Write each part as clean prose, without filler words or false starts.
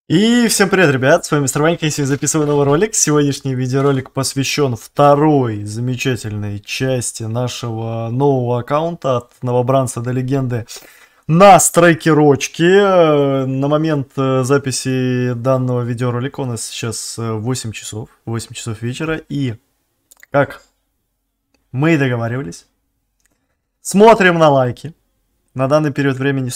И всем привет, ребят, с вами Мистер Ванька, я сегодня записываю новый ролик. Сегодняшний видеоролик посвящен второй замечательной части нашего нового аккаунта от новобранца до легенды на страйкерочке. На момент записи данного видеоролика у нас сейчас 8 часов вечера. И, как мы и договаривались, смотрим на лайки. На данный период времени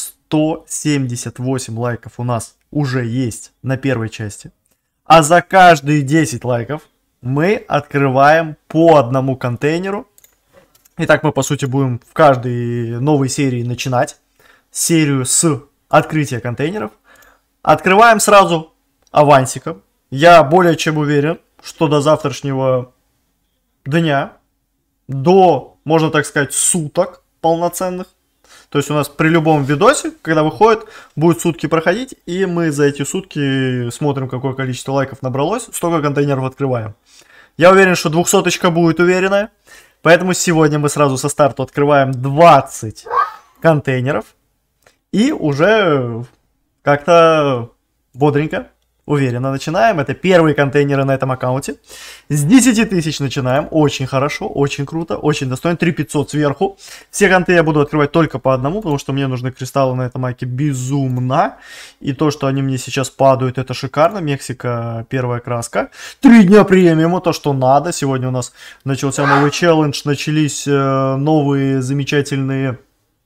178 лайков у нас уже есть на первой части. А за каждые 10 лайков мы открываем по одному контейнеру. Итак, мы по сути будем в каждой новой серии начинать серию с открытия контейнеров. Открываем сразу авансиком. Я более чем уверен, что до завтрашнего дня, до, можно так сказать, суток полноценных, то есть у нас при любом видосе, когда выходит, будет сутки проходить, и мы за эти сутки смотрим, какое количество лайков набралось, столько контейнеров открываем. Я уверен, что 200-очка будет уверенная, поэтому сегодня мы сразу со старту открываем 20 контейнеров, и уже как-то бодренько, уверенно начинаем. Это первые контейнеры на этом аккаунте. С 10 тысяч начинаем. Очень хорошо, очень круто, очень достойно. 3500 сверху. Все конты я буду открывать только по одному, потому что мне нужны кристаллы на этом аке безумно. И то, что они мне сейчас падают, это шикарно. Мексика, первая краска. 3 дня премиума, то, что надо. Сегодня у нас начался новый челлендж. Начались новые замечательные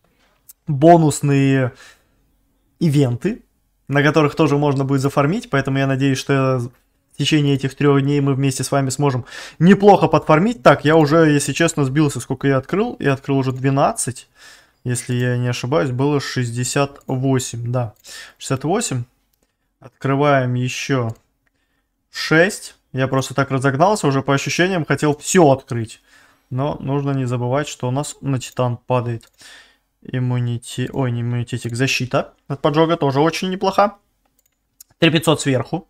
бонусные ивенты, на которых тоже можно будет зафармить, поэтому я надеюсь, что в течение этих 3 дней мы вместе с вами сможем неплохо подфармить. Так, я уже, если честно, сбился, сколько я открыл. Я открыл уже 12, если я не ошибаюсь, было 68, да, 68. Открываем еще 6. Я просто так разогнался, уже по ощущениям хотел все открыть. Но нужно не забывать, что у нас на Титан падает иммунитет, ой, не иммунитетик, защита от поджога тоже очень неплоха. 3500 сверху.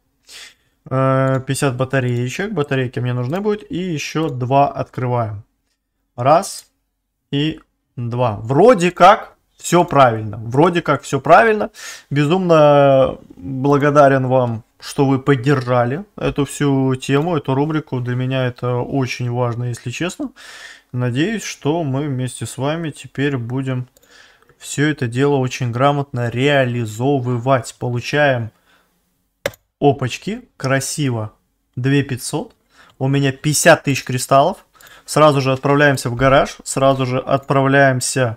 50 батареечек. Батарейки мне нужны будут. И еще 2 открываем. Раз и 2. Вроде как все правильно. Вроде как все правильно. Безумно благодарен вам, что вы поддержали эту всю тему, эту рубрику. Для меня это очень важно, если честно. Надеюсь, что мы вместе с вами теперь будем все это дело очень грамотно реализовывать. Получаем опачки. Красиво. 2500. У меня 50 тысяч кристаллов. Сразу же отправляемся в гараж. Сразу же отправляемся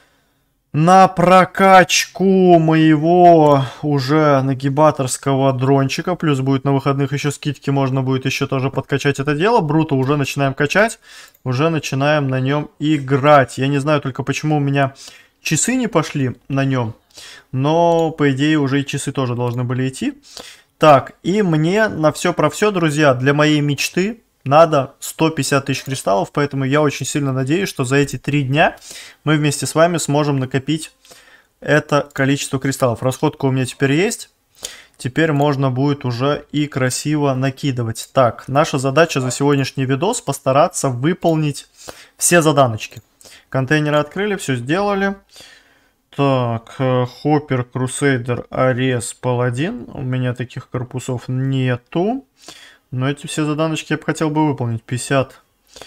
на прокачку моего уже нагибаторского дрончика. Плюс будет на выходных еще скидки. Можно будет еще тоже подкачать это дело. Бруто уже начинаем качать. Уже начинаем на нем играть. Я не знаю только, почему у меня часы не пошли на нем. Но, по идее, уже и часы тоже должны были идти. Так, и мне на все про все, друзья, для моей мечты надо 150 тысяч кристаллов. Поэтому я очень сильно надеюсь, что за эти 3 дня мы вместе с вами сможем накопить это количество кристаллов. Расходка у меня теперь есть. Теперь можно будет уже и красиво накидывать. Так, наша задача за сегодняшний видос постараться выполнить все заданочки. Контейнеры открыли, все сделали. Так, Хоппер, Крусейдер, Арес, Паладин. У меня таких корпусов нету. Но эти все заданочки я бы хотел бы выполнить. 50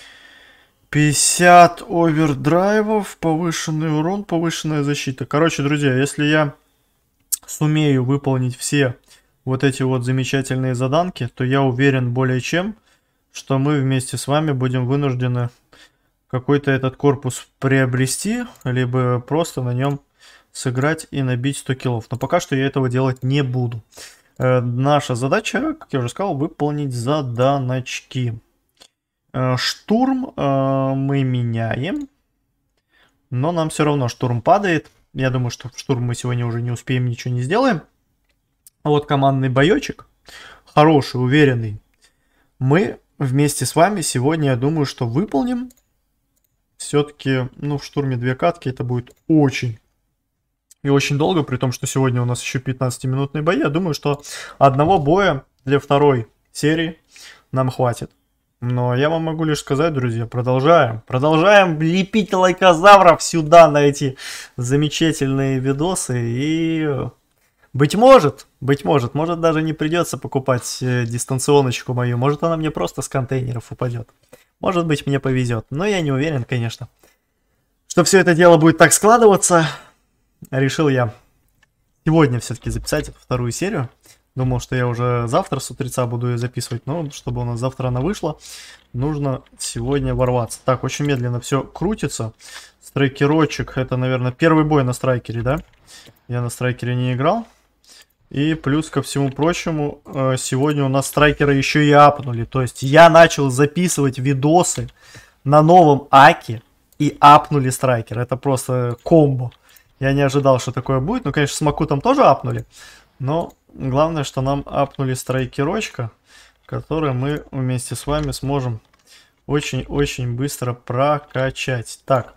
овердрайвов, повышенный урон, повышенная защита. Короче, друзья, если я сумею выполнить все вот эти вот замечательные заданки, то я уверен более чем, что мы вместе с вами будем вынуждены какой-то этот корпус приобрести, либо просто на нем сыграть и набить 100 киллов. Но пока что я этого делать не буду. Наша задача, как я уже сказал, выполнить заданочки. Штурм мы меняем, но нам все равно штурм падает. Я думаю, что в штурм мы сегодня уже не успеем, ничего не сделаем. А вот командный боечек, хороший, уверенный, мы вместе с вами сегодня, я думаю, что выполним. Все-таки, ну, в штурме 2 катки это будет очень и очень долго, при том, что сегодня у нас еще 15-минутные бои. Я думаю, что одного боя для второй серии нам хватит. Но я вам могу лишь сказать, друзья, продолжаем. Продолжаем лепить лайкозавров сюда, на эти замечательные видосы. И Может даже не придется покупать дистанционочку мою, может она мне просто с контейнеров упадет. Может быть, мне повезет, но я не уверен, конечно, что все это дело будет так складываться. Решил я сегодня все-таки записать эту вторую серию. Думал, что я уже завтра с утреца буду ее записывать, но чтобы у нас завтра она вышла, нужно сегодня ворваться. Так, очень медленно все крутится. Страйкерочек, это, наверное, первый бой на страйкере, да? Я на страйкере не играл. И плюс ко всему прочему, сегодня у нас страйкеры еще и апнули. То есть я начал записывать видосы на новом аке и апнули страйкер. Это просто комбо. Я не ожидал, что такое будет. Ну, конечно, с Макутом тоже апнули. Но главное, что нам апнули страйкерочка, который мы вместе с вами сможем очень-очень быстро прокачать. Так,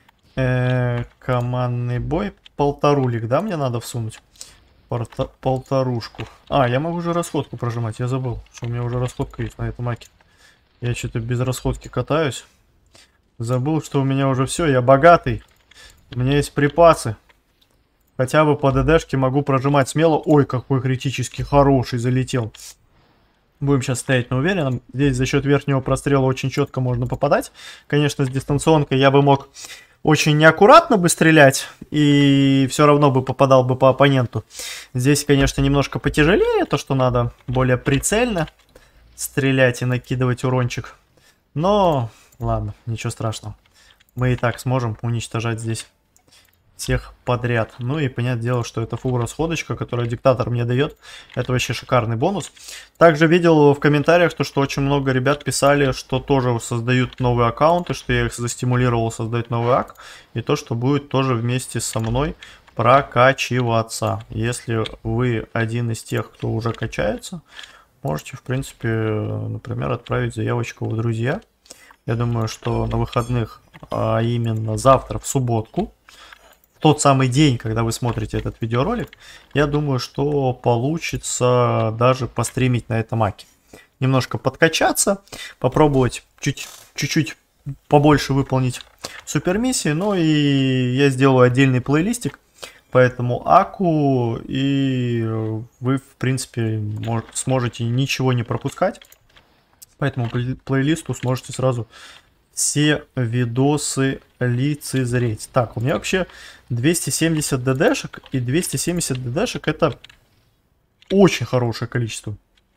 командный бой. Полторулик, да, мне надо всунуть? Полторушку. А, я могу уже расходку прожимать. Я забыл, что у меня уже расходка есть на этом аке. Я что-то без расходки катаюсь. Забыл, что у меня уже все. Я богатый. У меня есть припасы. Хотя бы по ДДшке могу прожимать смело. Ой, какой критически хороший залетел. Будем сейчас стоять на уверенном. Здесь за счет верхнего прострела очень четко можно попадать. Конечно, с дистанционкой я бы мог очень неаккуратно бы стрелять, и все равно бы попадал бы по оппоненту. Здесь, конечно, немножко потяжелее, то, что надо более прицельно стрелять и накидывать урончик. Но, ладно, ничего страшного. Мы и так сможем уничтожать здесь всех подряд. Ну и понятное дело, что это фул расходочка, которую диктатор мне дает. Это вообще шикарный бонус. Также видел в комментариях, что очень много ребят писали, что тоже создают новые аккаунты, что я их застимулировал создать новый ак. И то, что будет тоже вместе со мной прокачиваться. Если вы один из тех, кто уже качается, можете, в принципе, например, отправить заявочку в друзья. Я думаю, что на выходных, а именно завтра, в субботку, в тот самый день, когда вы смотрите этот видеоролик, я думаю, что получится даже постримить на этом аке. Немножко подкачаться, попробовать чуть-чуть побольше выполнить супермиссии. Ну и я сделаю отдельный плейлистик по этому аку, и вы, в принципе, сможете ничего не пропускать. По этому плейлисту сможете сразу все видосы лицезреть. Так, у меня вообще 270 ДДшек, и 270 ДДшек это очень хорошее количество.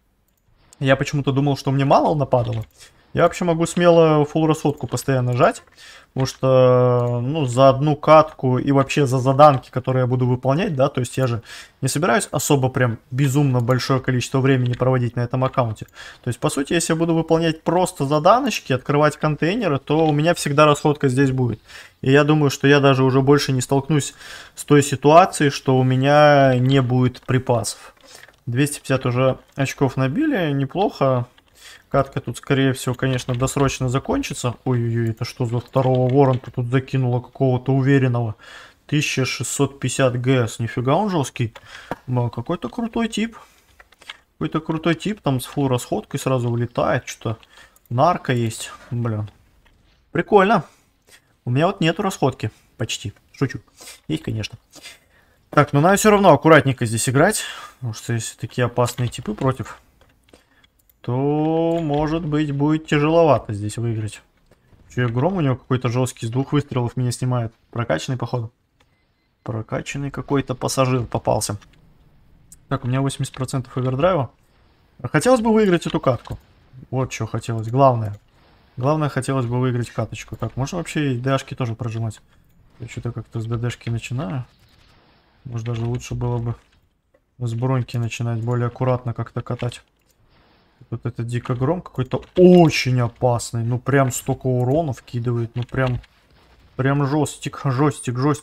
Я почему-то думал, что мне мало нападало. Я вообще могу смело фулл расходку постоянно жать, потому что, ну, за одну катку и вообще за заданки, которые я буду выполнять, да, то есть я же не собираюсь особо прям безумно большое количество времени проводить на этом аккаунте. То есть, по сути, если я буду выполнять просто заданочки, открывать контейнеры, то у меня всегда расходка здесь будет. И я думаю, что я даже уже больше не столкнусь с той ситуацией, что у меня не будет припасов. 250 уже очков набили, неплохо. Катка тут, скорее всего, конечно, досрочно закончится. Ой-ой-ой, это что за второго воронта тут закинуло какого-то уверенного? 1650 ГС, нифига он жесткий. Какой-то крутой тип. Какой-то крутой тип, там с фулл расходкой сразу вылетает. Что-то нарко есть, блин. Прикольно. У меня вот нету расходки, почти. Шучу. Есть, конечно. Так, но надо все равно аккуратненько здесь играть. Потому что если такие опасные типы против, то, может быть, будет тяжеловато здесь выиграть. Че, гром у него какой-то жесткий, с 2 выстрелов меня снимает. Прокачанный, походу. Прокачанный какой-то пассажир попался. Так, у меня 80% овердрайва. Хотелось бы выиграть эту катку. Вот что хотелось. Главное. Главное, хотелось бы выиграть каточку. Так, можно вообще и Дшки тоже прожимать? Я что-то как-то с ДДшки начинаю. Может, даже лучше было бы с броньки начинать, более аккуратно как-то катать. Вот это дико гром какой-то очень опасный. Ну прям столько урона вкидывает. Ну прям жестик. Ну,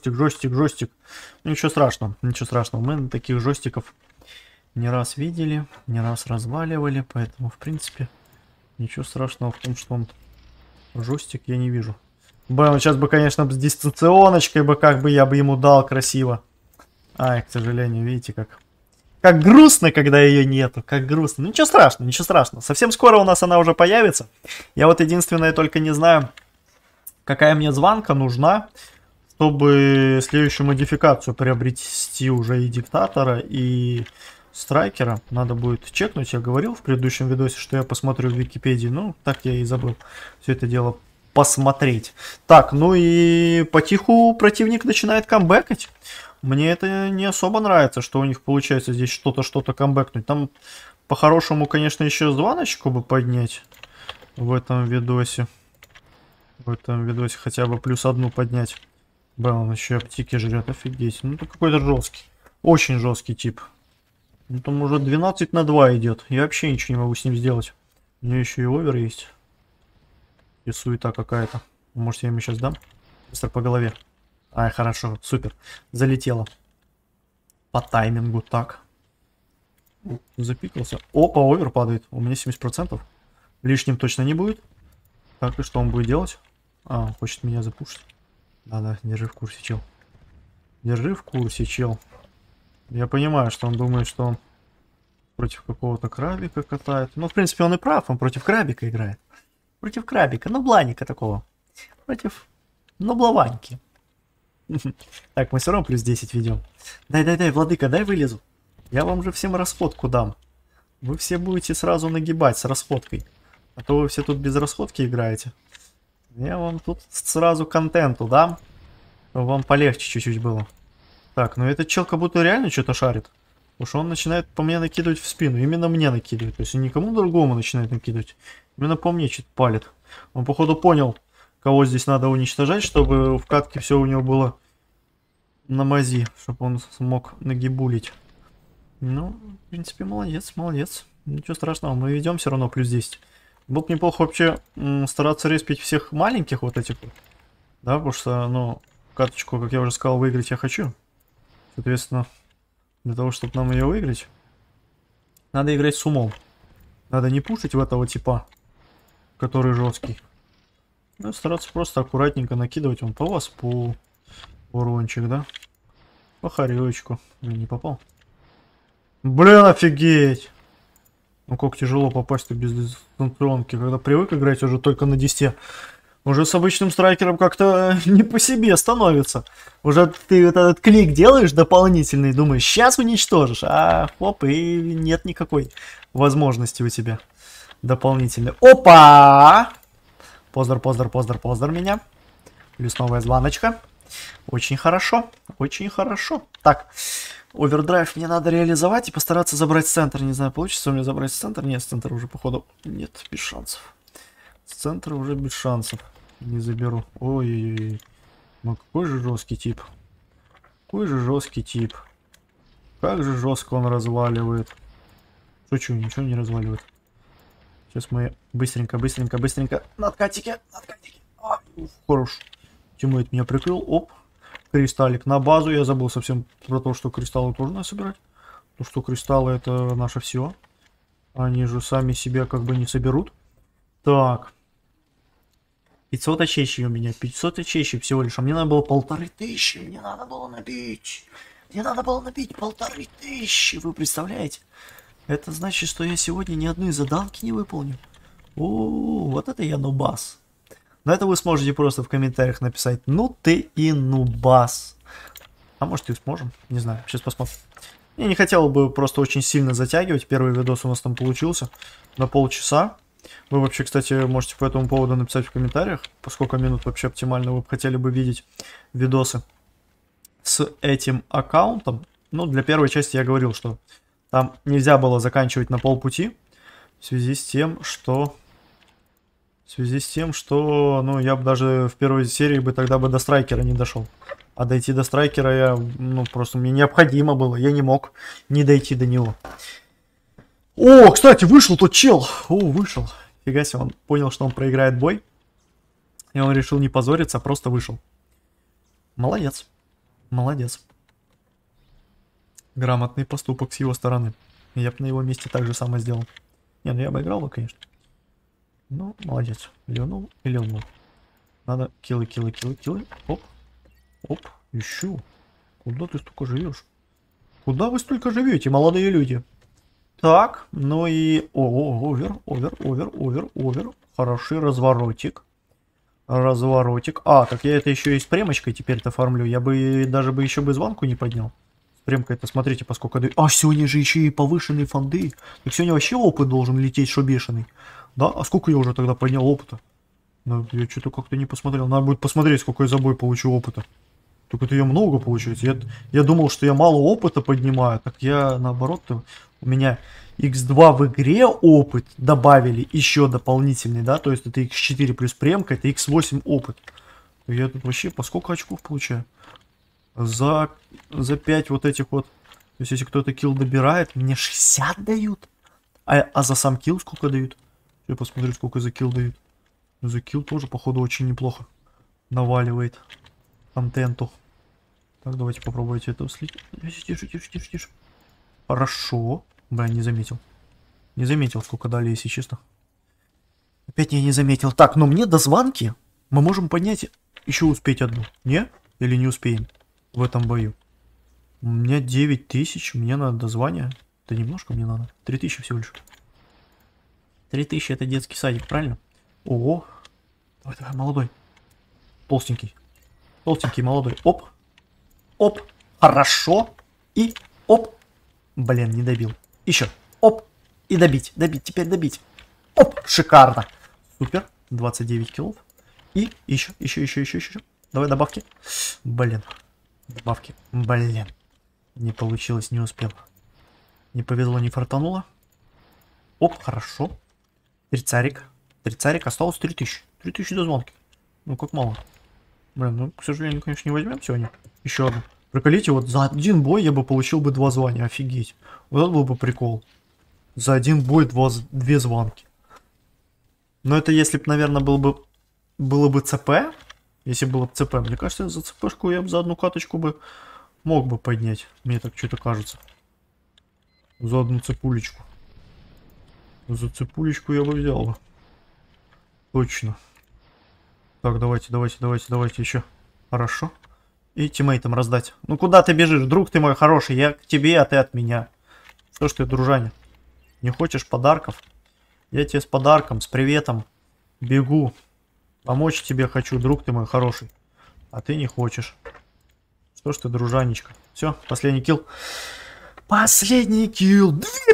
ничего страшного, ничего страшного. Мы таких жестиков не раз видели, не раз разваливали. Поэтому, в принципе, ничего страшного в том, что он жестик, я не вижу. Блин, сейчас бы, конечно, с дистанционочкой бы, как бы я бы ему дал красиво. Ай, к сожалению, видите, как грустно, когда ее нету, как грустно. Ну, ничего страшного, ничего страшного. Совсем скоро у нас она уже появится. Я вот единственное только не знаю, какая мне званка нужна чтобы следующую модификацию приобрести уже и диктатора, и страйкера, надо будет чекнуть. Я говорил в предыдущем видосе, что я посмотрю в Википедии. Ну, так я и забыл все это дело посмотреть. Так, ну и потиху противник начинает камбэкать. Мне это не особо нравится, что у них получается здесь что-то камбэкнуть. Там по-хорошему, конечно, еще звоночку бы поднять в этом видосе. В этом видосе хотя бы плюс одну поднять. Блин, он еще аптеки жрет, офигеть. Ну, это какой-то жесткий. Очень жесткий тип. Ну, там уже 12 на 2 идет. Я вообще ничего не могу с ним сделать. У меня еще и овер есть. И суета какая-то. Может, я ему сейчас дам? Быстро по голове. Ай, хорошо, супер. Залетело. По таймингу, так. Запикался. Опа, овер падает. У меня 70%. Лишним точно не будет. Так, и что он будет делать? А, хочет меня запушить. Да-да, держи в курсе, чел. Держи в курсе, чел. Я понимаю, что он думает, что он против какого-то крабика катает. Ну, в принципе, он и прав, он против крабика играет. Против крабика, ну, бланика такого. Против, ну, блаваньки. Так, мы все равно плюс 10 ведем. Дай, владыка, дай вылезу. Я вам же всем расходку дам. Вы все будете сразу нагибать с расходкой. А то вы все тут без расходки играете. Я вам тут сразу контенту дам. Чтобы вам полегче чуть-чуть было. Так, ну этот чел как будто реально что-то шарит. Потому что он начинает по мне накидывать в спину. Именно мне накидывает. То есть он никому другому начинает накидывать. Именно по мне что-то палит. Он походу понял, кого здесь надо уничтожать, чтобы в катке все у него было на мази. Чтобы он смог нагибулить. Ну, в принципе, молодец, молодец. Ничего страшного, мы ведем все равно плюс 10. Было бы неплохо вообще стараться респить всех маленьких вот этих вот. Да, потому что, ну, каточку, как я уже сказал, выиграть я хочу. Соответственно, для того, чтобы нам ее выиграть, надо играть с умом. Надо не пушить в этого типа, который жесткий. Ну, стараться просто аккуратненько накидывать он по вас, по урончик, да? По хоречку. Блин, не попал. Блин, офигеть! Ну, как тяжело попасть без дистанционки, когда привык играть уже только на 10. Уже с обычным страйкером как-то не по себе становится. Уже ты вот этот клик делаешь дополнительный, думаешь, сейчас уничтожишь, а хоп, и нет никакой возможности у тебя дополнительной. Опа! Поздор меня. Плюс новая звоночка. Очень хорошо, очень хорошо. Так, овердрайв мне надо реализовать и постараться забрать центр. Не знаю, получится у меня забрать центр. Нет, центр уже, походу, нет, без шансов. С центра уже без шансов. Не заберу. Ой-ой-ой. Ну какой же жесткий тип. Какой же жесткий тип. Как же жестко он разваливает. Шучу, ничего не разваливает. Сейчас мы быстренько. На откатике. Ай, хорош. Тиммейт меня прикрыл. Оп. Кристаллик на базу. Я забыл совсем про то, что кристаллы тоже надо собирать. То, что кристаллы это наше все. Они же сами себя как бы не соберут. Так. 500 очищей у меня. 500 очищей всего лишь. А мне надо было 1500. Мне надо было набить. 1500. Вы представляете? Это значит, что я сегодня ни одной заданки не выполню. О, вот это я нубас. Но это вы сможете просто в комментариях написать. Ну ты и нубас. А может и сможем. Не знаю. Сейчас посмотрим. Я не хотел бы просто очень сильно затягивать. Первый видос у нас там получился. На полчаса. Вы вообще, кстати, можете по этому поводу написать в комментариях, по сколько минут вообще оптимально вы хотели бы видеть видосы с этим аккаунтом. Ну, для первой части я говорил, что там нельзя было заканчивать на полпути, в связи с тем, что, ну, я бы даже в первой серии бы тогда бы до страйкера не дошел. А дойти до страйкера я, ну, просто мне необходимо было, я не мог не дойти до него. О, кстати, вышел тот чел. О, вышел. Фига себе, он понял, что он проиграет бой. И он решил не позориться, а просто вышел. Молодец. Молодец. Грамотный поступок с его стороны. Я бы на его месте так же самое сделал. Не, ну я бы играл, конечно. Ну, молодец. Ливнул и ливнул. Надо киллы. Оп. Оп. Еще. Куда ты столько живешь? Куда вы столько живете, молодые люди? Так, ну и... овер. Хороший разворотик. Разворотик. А, так я это еще и с премочкой теперь-то оформлю. Я бы даже бы еще бы звонку не поднял. С премкой-то, смотрите, поскольку дают. А, сегодня же еще и повышенные фонды. Так сегодня вообще опыт должен лететь, что бешеный. Да? А сколько я уже тогда поднял опыта? Ну, я что-то как-то не посмотрел. Надо будет посмотреть, сколько я за бой получу опыта. Только это я много получается. Я думал, что я мало опыта поднимаю. Так я наоборот-то... У меня x2 в игре опыт добавили еще дополнительный, да? То есть это x4 плюс премка, это x8 опыт. Я тут вообще по сколько очков получаю? За 5 вот этих вот. То есть если кто-то килл добирает, мне 60 дают. А за сам килл сколько дают? Я посмотрю, сколько за килл дают. За килл тоже, походу, очень неплохо наваливает контенту. Так, давайте попробуйте это уследить. Тише. Хорошо. Блин, не заметил. Не заметил, сколько дали, если честно. Опять я не заметил. Так, но мне до звонки мы можем поднять еще успеть одну. Не? Или не успеем в этом бою? У меня 9000, мне надо до звания. Да немножко мне надо. 3000 всего лишь. 3000 это детский садик, правильно? Ого. Давай, молодой. Толстенький. Толстенький, молодой. Оп. Оп. Хорошо. И оп. Блин, не добил. Еще. Оп. И добить. Теперь добить. Оп. Шикарно. Супер. 29 киллов. И еще. Давай добавки. Блин. Добавки. Блин. Не получилось, не успел. Не повезло, не фартануло. Оп, хорошо. Трицарик. Осталось 3000. 3000 до звонки. Ну, как мало. Блин, ну, к сожалению, конечно, не возьмем сегодня. Еще одну. Приколите, вот за один бой я бы получил бы 2 звания. Офигеть. Вот это был бы прикол. За один бой 2 звонки. Но это если бы, наверное, было бы ЦП. Если было бы ЦП. Мне кажется, за ЦПшку я бы за одну каточку бы мог бы поднять. Мне так что-то кажется. За одну цепулечку. За цепулечку я бы взял бы. Точно. Так, давайте еще. Хорошо. И тиммейтам раздать. Ну куда ты бежишь, друг ты мой хороший? Я к тебе, а ты от меня. Что ж ты, дружаня? Не хочешь подарков? Я тебе с подарком, с приветом бегу. Помочь тебе хочу, друг ты мой хороший. А ты не хочешь. Что ж ты, дружанечка? Все, последний килл. Последний килл.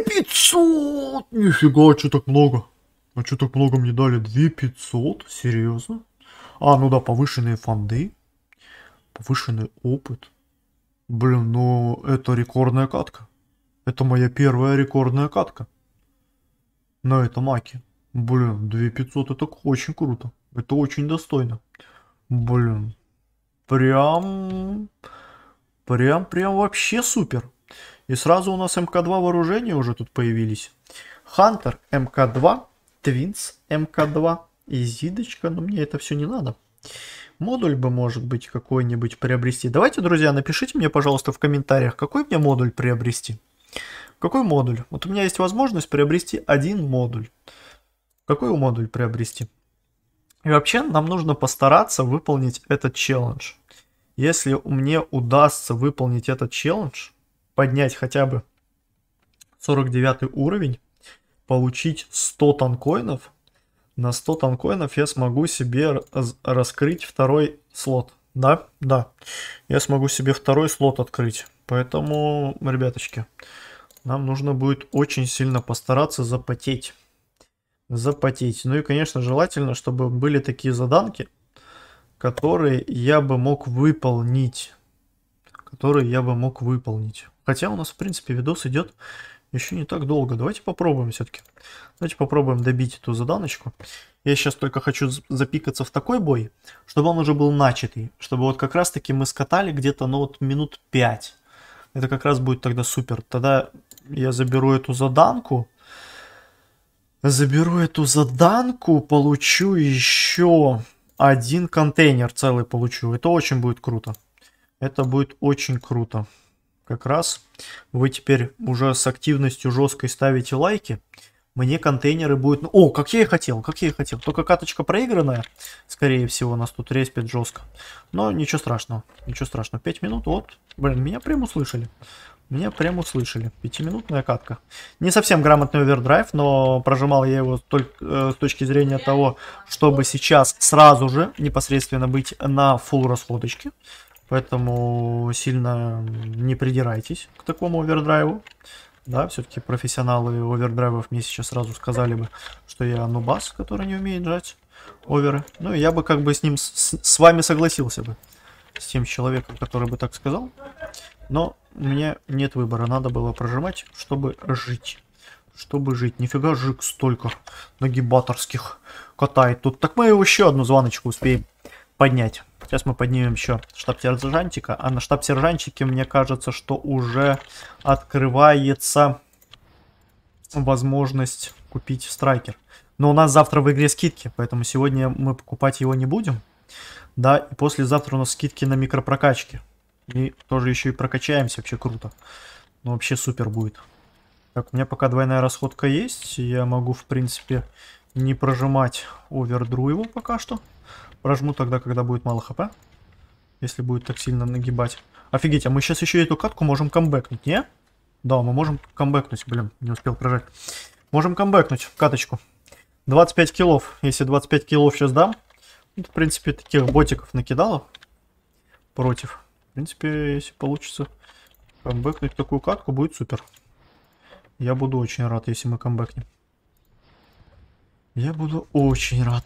2500! Нифига, что так много? А что так много мне дали? 2500? Серьезно? А, ну да, повышенные фонды. Повышенный опыт. Блин, ну это рекордная катка. Это моя первая рекордная катка. На этом маке. Блин, 2500 это очень круто. Это очень достойно. Блин. Прям вообще супер. И сразу у нас МК-2 вооружения уже тут появились. Хантер МК-2. Твинс МК-2. И Зидочка. Но мне это все не надо. Модуль бы, может быть, какой-нибудь приобрести. Давайте, друзья, напишите мне, пожалуйста, в комментариях, какой мне модуль приобрести. Какой модуль? Вот у меня есть возможность приобрести один модуль. Какой модуль приобрести? И вообще, нам нужно постараться выполнить этот челлендж. Если мне удастся выполнить этот челлендж, поднять хотя бы 49 уровень, получить 100 танкоинов, на 100 танкоинов я смогу себе раскрыть второй слот. Да, я смогу себе второй слот открыть. Поэтому, ребяточки, нам нужно будет очень сильно постараться запотеть. Ну и, конечно, желательно, чтобы были такие заданки, которые я бы мог выполнить. Хотя у нас, в принципе, видос идет еще не так долго. Давайте попробуем все-таки. Давайте попробуем добить эту заданочку. Я сейчас только хочу запикаться в такой бой, чтобы он уже был начатый. Чтобы вот как раз-таки мы скатали где-то, ну вот минут 5. Это как раз будет тогда супер. Тогда я заберу эту заданку. Получу еще один контейнер целый получу. Это очень будет круто. Это будет очень круто. Как раз вы теперь уже с активностью жесткой ставите лайки. Мне контейнеры будут... О, как я и хотел. Только каточка проигранная. Скорее всего, нас тут респит жестко. Но ничего страшного. 5 минут, вот. Блин, меня прям услышали. Меня прям услышали. 5-минутная катка. Не совсем грамотный овердрайв, но прожимал я его только с точки зрения того, чтобы сейчас сразу же непосредственно быть на фулл расходочке. Поэтому сильно не придирайтесь к такому овердрайву. Да, все-таки профессионалы овердрайвов мне сейчас сразу сказали бы, что я нубас, который не умеет жать оверы. Ну, и я бы как бы с ним, с вами согласился бы. С тем человеком, который бы так сказал. Но у меня нет выбора. Надо было прожимать, чтобы жить. Чтобы жить. Нифига жик столько нагибаторских катает тут. Так мы еще одну звоночку успеем поднять. Сейчас мы поднимем еще штаб-сержантика. А на штаб-сержантике, мне кажется, что уже открывается возможность купить страйкер. Но у нас завтра в игре скидки, поэтому сегодня мы покупать его не будем. Да, и послезавтра у нас скидки на микропрокачки. И тоже еще и прокачаемся, вообще круто. Ну, вообще супер будет. Так, у меня пока двойная расходка есть. Я могу, в принципе, не прожимать овердру его пока что. Прожму тогда, когда будет мало хп. Если будет так сильно нагибать. Офигеть, а мы сейчас еще эту катку можем камбэкнуть, не? Да, мы можем камбэкнуть. Блин, не успел прожать. Можем камбэкнуть каточку. 25 киллов. Если 25 киллов сейчас дам. В принципе, таких ботиков накидало. Против. В принципе, если получится камбэкнуть такую катку, будет супер. Я буду очень рад, если мы камбэкнем. Я буду очень рад.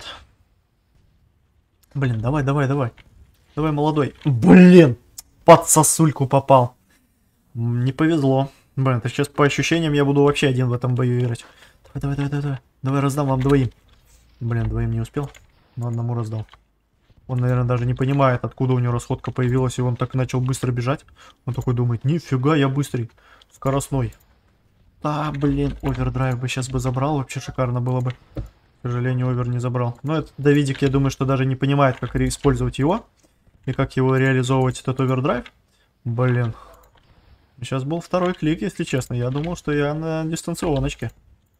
Блин, давай, давай, давай. Давай, молодой. Блин, под сосульку попал. Не повезло. Блин, это сейчас по ощущениям я буду вообще один в этом бою играть. Давай, давай, давай, давай, давай. Давай раздам вам двоим. Блин, двоим не успел, но одному раздал. Он, наверное, даже не понимает, откуда у него расходка появилась, и он так начал быстро бежать. Он такой думает, нифига, я быстрый, скоростной. Да, блин, овердрайв бы сейчас бы забрал, вообще шикарно было бы. К сожалению, овер не забрал. Но этот Давидик, я думаю, что даже не понимает, как использовать его. И как его реализовывать, этот овердрайв. Блин. Сейчас был второй клик, если честно. Я думал, что я на дистанционочке.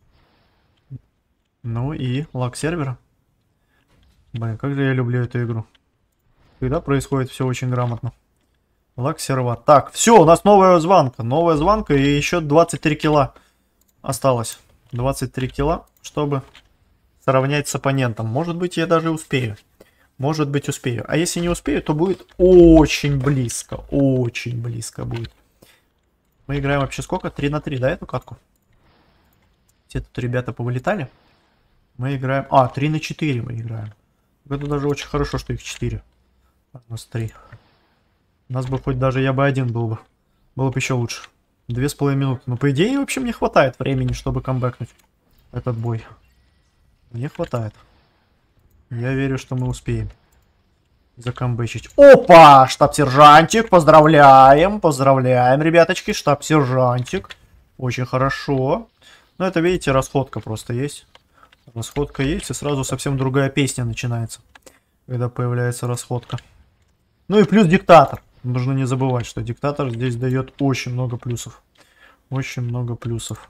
Ну и лаг сервера. Блин, как же я люблю эту игру. Когда происходит все очень грамотно. Лаг серва. Так, все, у нас новая звонка. Новая звонка и еще 23 килла осталось. 23 килла, чтобы сравнять с оппонентом. Может быть, я даже успею. Может быть, успею. А если не успею, то будет очень близко. Очень близко будет. Мы играем вообще сколько? 3 на 3, да, эту катку? Все тут ребята повылетали. Мы играем... А, 3 на 4 мы играем. Это даже очень хорошо, что их 4. У нас 3. У нас бы хоть даже я бы один был бы. Было бы еще лучше. 2,5 минуты. Но по идее вообще мне хватает времени, чтобы камбэкнуть этот бой. Мне хватает. Я верю, что мы успеем закамбэчить. Опа! Штаб-сержантик. Поздравляем. Поздравляем, ребяточки. Штаб-сержантик. Очень хорошо. Но это, видите, расходка просто есть. Расходка есть, и сразу совсем другая песня начинается, когда появляется расходка. Ну и плюс диктатор. Нужно не забывать, что диктатор здесь дает очень много плюсов. Очень много плюсов.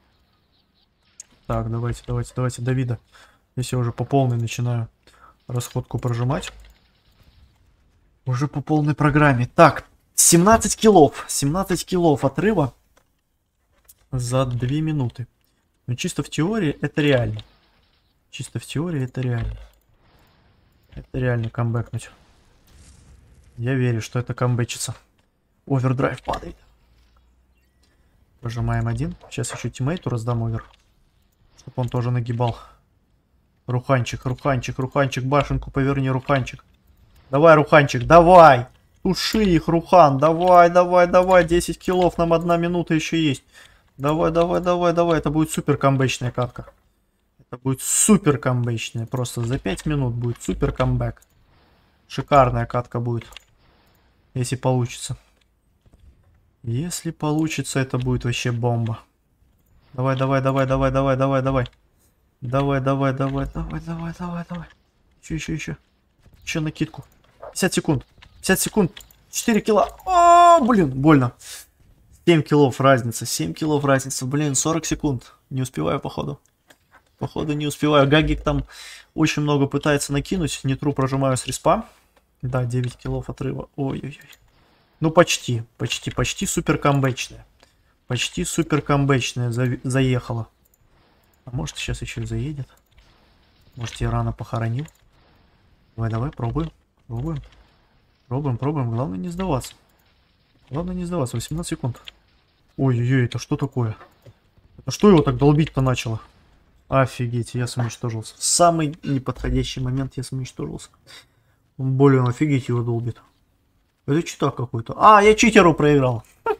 Так, давайте, давайте, давайте, Давида. Здесь я уже по полной начинаю расходку прожимать. Уже по полной программе. Так, 17 киллов. 17 киллов отрыва за 2 минуты. Но чисто в теории это реально. Чисто в теории это реально. Это реально камбэкнуть. Я верю, что это камбэчится. Овердрайв падает. Прожимаем один. Сейчас еще тиммейту раздам овер. Чтобы он тоже нагибал. Руханчик, Руханчик, Руханчик. Башенку поверни, Руханчик. Давай, Руханчик, давай. Туши их, Рухан. Давай, давай, давай. 10 киллов, нам 1 минута еще есть. Давай, давай, давай, давай. Это будет супер камбэчная катка. Это будет супер камбэчная. Просто за 5 минут будет супер камбэк. Шикарная катка будет. Если получится. Если получится, это будет вообще бомба. Давай, давай, давай, давай, давай, давай, давай. Давай, давай, давай, давай, давай, давай, давай. Еще. Еще накидку. 50 секунд. 50 секунд. 4 килла. О, блин, больно. 7 киллов разница. 7 киллов разница. Блин, 40 секунд. Не успеваю, походу. Походу не успеваю. Гагик там очень много пытается накинуть. Нитру прожимаю с респа. Да, 9 киллов отрыва. Ой-ой-ой. Ну, почти супер камбэчная. Почти супер камбэчная заехала. А может, сейчас еще и заедет. Может, я рано похоронил. Давай, пробуем. Пробуем. Главное не сдаваться. 18 секунд. Ой-ой-ой, это что такое? Это что его так долбить-то начало? Офигеть, я самоуничтожился. В самый неподходящий момент я самоуничтожился. Блин, офигеть его долбит. Это читак какой-то. А, я читеру проиграл.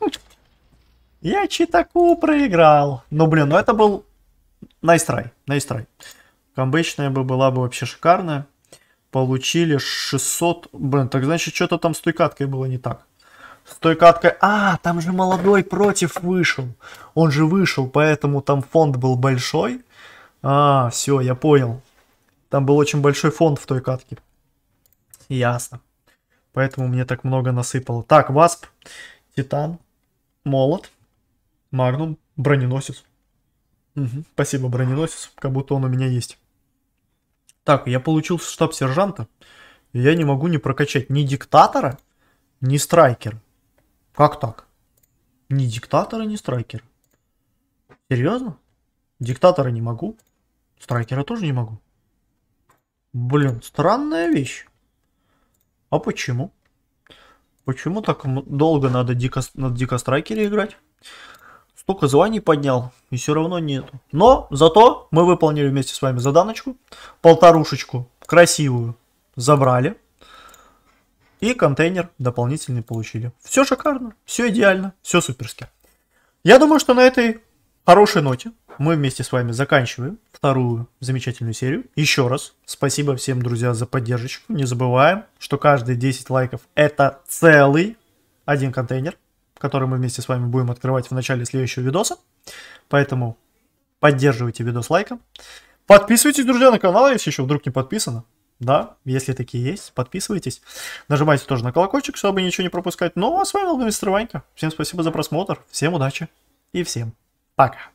Я читаку проиграл. Ну, блин, ну это был... Nice try. Камбэчная бы была бы вообще шикарная. Получили 600... Блин, так значит, что-то там с той каткой было не так. С той каткой... А, там же молодой против вышел. Он же вышел, поэтому там фонд был большой. А, все, я понял. Там был очень большой фонд в той катке. Ясно. Поэтому мне так много насыпало. Так, Васп, Титан, Молот, Магнум, Броненосец. Угу, спасибо, Броненосец. Как будто он у меня есть. Так, я получил штаб-сержанта. И я не могу не прокачать ни диктатора, ни страйкера. Как так? Ни диктатора, ни страйкера. Серьезно? Диктатора не могу. Страйкера тоже не могу. Блин, странная вещь. А почему? Почему так долго надо на дикострайкере играть? Столько званий поднял, и все равно нету. Но зато мы выполнили вместе с вами заданочку. Полторушечку красивую забрали. И контейнер дополнительный получили. Все шикарно, все идеально, все суперски. Я думаю, что на этой хорошей ноте мы вместе с вами заканчиваем вторую замечательную серию. Еще раз спасибо всем, друзья, за поддержку. Не забываем, что каждые 10 лайков это целый один контейнер, который мы вместе с вами будем открывать в начале следующего видоса. Поэтому поддерживайте видос лайком. Подписывайтесь, друзья, на канал, если еще вдруг не подписано. Да, если такие есть, подписывайтесь. Нажимайте тоже на колокольчик, чтобы ничего не пропускать. Ну, а с вами был Мистер Ванька. Всем спасибо за просмотр, всем удачи и всем пока.